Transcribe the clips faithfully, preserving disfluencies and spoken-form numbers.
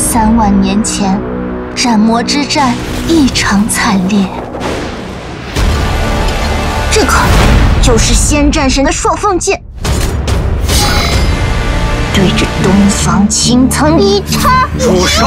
三万年前，斩魔之战异常惨烈。这个就是仙战神的双凤剑，对着东方青藤一插。 住手！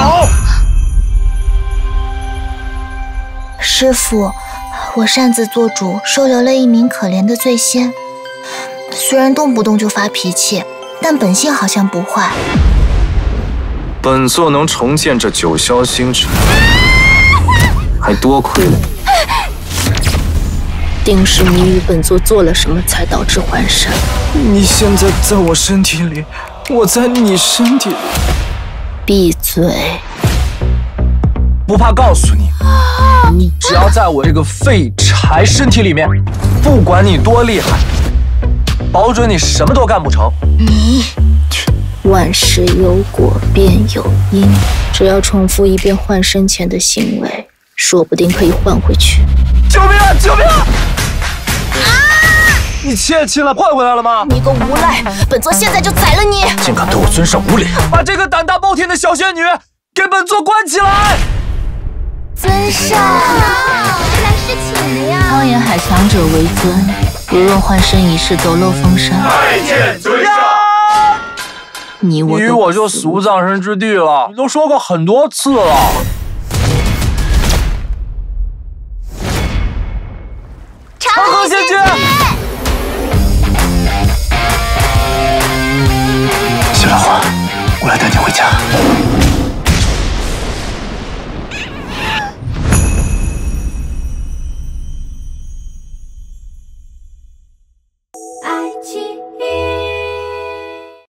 师父，我擅自做主，收留了一名可怜的醉仙。虽然动不动就发脾气，但本性好像不坏。 本座能重建这九霄星辰，还多亏了你。 定是你与本座做了什么，才导致还神。 你现在在我身体里，我在你身体里。 闭嘴！ 不怕告诉你，你只要在我这个废柴身体里面，不管你多厉害，保准你什么都干不成。 你， 万事有果便有因，只要重复一遍换身前的行为，说不定可以换回去。 救命啊！救命啊！你泄气了，换回来了吗？ 你个无赖！本座现在就宰了你！ 竟敢对我尊上无礼！把这个胆大包天的小仙女给本座关起来！ 尊上，来是请的呀！ 汤岩海强者为尊，如若换身一事抖漏风声， 拜见尊上。 你我你与我就死无葬身之地了，你都说过很多次了。